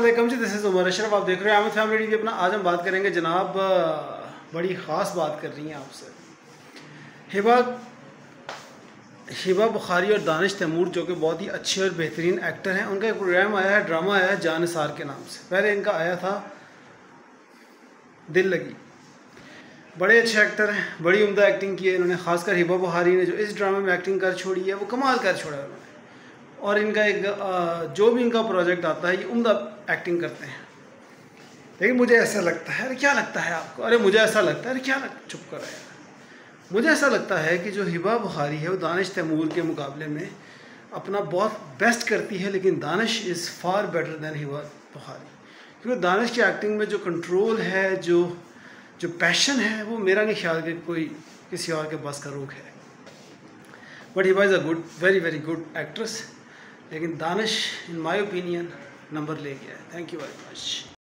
अस्सलाम जी, this is Umar Ashraf. आप देख रहे हैं आमिर फैमिली टीवी अपना। आज हम बात करेंगे जनाब, बड़ी ख़ास बात कर रही हैं आपसे। हिबा बुखारी और दानिश तैमूर जो कि बहुत ही अच्छे और बेहतरीन एक्टर हैं, उनका एक प्रोग्राम आया है, ड्रामा आया है जान निसार के नाम से। पहले इनका आया था दिल लगी। बड़े अच्छे एक्टर हैं, बड़ी उम्दा एक्टिंग की है इन्होंने। ख़ासकर हिबा बुखारी ने जो इस ड्रामे में एक्टिंग कर छोड़ी है, वो कमाल कर छोड़ा है उन्होंने। और इनका एक जो भी इनका प्रोजेक्ट आता है, ये उम्दा एक्टिंग करते हैं। लेकिन मुझे ऐसा लगता है, अरे क्या लगता है आपको? अरे मुझे ऐसा लगता है, अरे क्या चुप कर रहा है। मुझे ऐसा लगता है कि जो हिबा बुखारी है वो दानिश तैमूर के मुकाबले में अपना बहुत बेस्ट करती है, लेकिन Danish is far better than Hiba Bukhari. क्योंकि दानिश की एक्टिंग में जो कंट्रोल है, जो पैशन है, वो मेरा नहीं ख्याल कि कोई किसी और के बस का रोग है। But Hiba is a good, very very good actress. लेकिन Danish in my opinion number ले गया है। Thank you very much.